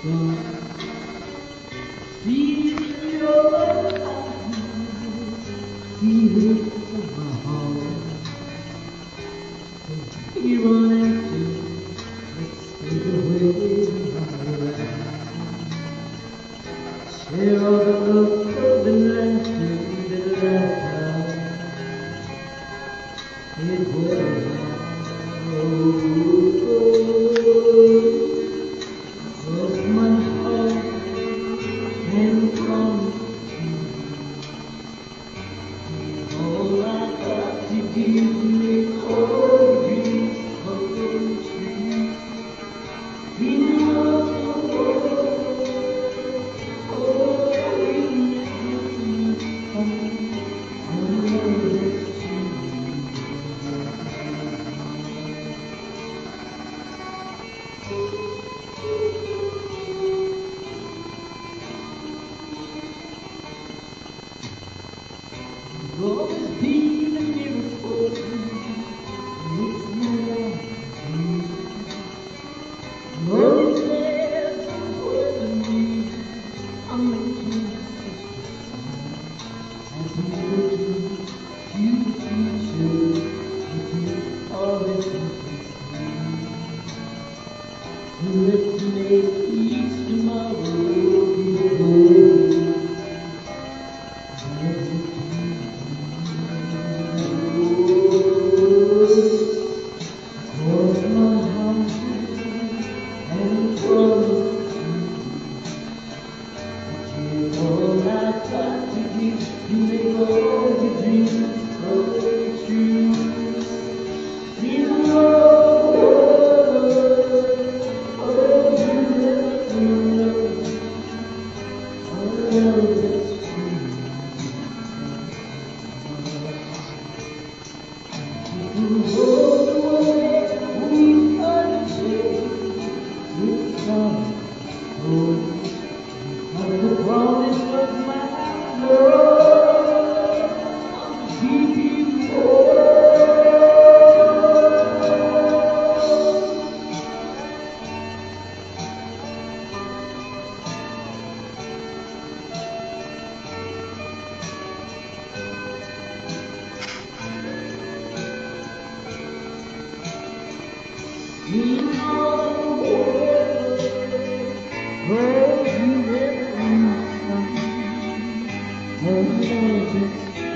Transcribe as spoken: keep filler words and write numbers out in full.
sun. See your eyes, see it from my heart. We run after, let's take away my life. Share all the love and laughter that I have. It will not go. Was my heart and promise you all I got to give me all dreams come true. We know the world, oh, we never come. I know that's true. You've always been a miracle, it's more than you. Love is there for me. I'm making as we look into the future, looking all that we can see. Let's make each tomorrow beautiful. You make all your dreams come true. See the world, oh, you never know. Oh, no, that's true. You hold the way we are today. It's time, oh, of the promise of my love. You know where you never come.